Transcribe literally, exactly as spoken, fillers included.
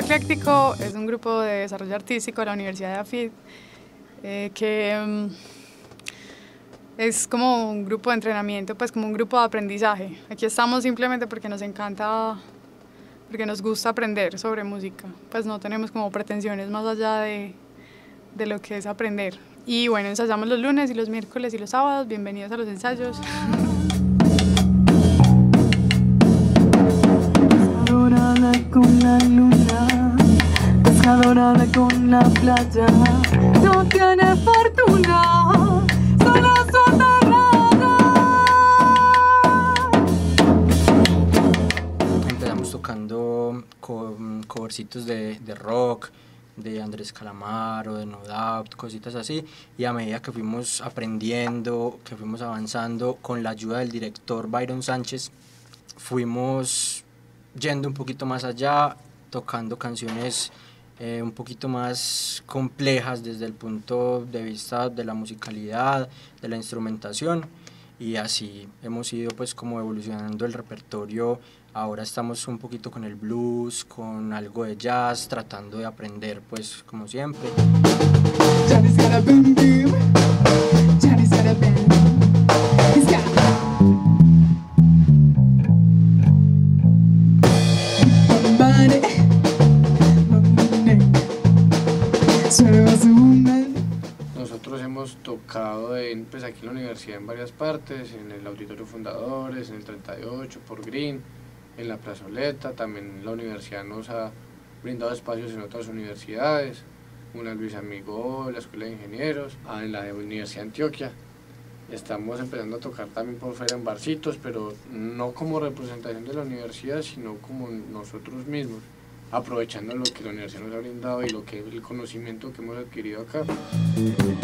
Ecléctico es un grupo de desarrollo artístico de la Universidad de AFIT eh, que um, es como un grupo de entrenamiento, pues como un grupo de aprendizaje. Aquí estamos simplemente porque nos encanta, porque nos gusta aprender sobre música. Pues no tenemos como pretensiones más allá de, de lo que es aprender. Y bueno, ensayamos los lunes y los miércoles y los sábados. Bienvenidos a los ensayos. Pescadora con la luna, pescadora con la playa, no tiene fortuna, solo soterrada. Empezamos tocando co covercitos de, de rock, de Andrés Calamaro, de No Doubt, cositas así, y a medida que fuimos aprendiendo, que fuimos avanzando, con la ayuda del director Byron Sánchez, fuimos yendo un poquito más allá, tocando canciones eh, un poquito más complejas desde el punto de vista de la musicalidad, de la instrumentación, y así hemos ido pues como evolucionando el repertorio. Ahora estamos un poquito con el blues, con algo de jazz, tratando de aprender pues como siempre. Johnny's got a boom boom, Johnny's got a boom, he's got money, money. Nosotros hemos tocado en, pues aquí en la universidad en varias partes, en el Auditorio Fundadores, en el treinta y ocho, por Green, en la Plazoleta. También la universidad nos ha brindado espacios en otras universidades, una Luis Amigo, la Escuela de Ingenieros, en la Universidad de Antioquia. Estamos empezando a tocar también por fuera en barcitos, pero no como representación de la universidad, sino como nosotros mismos, aprovechando lo que la universidad nos ha brindado y lo que el conocimiento que hemos adquirido acá.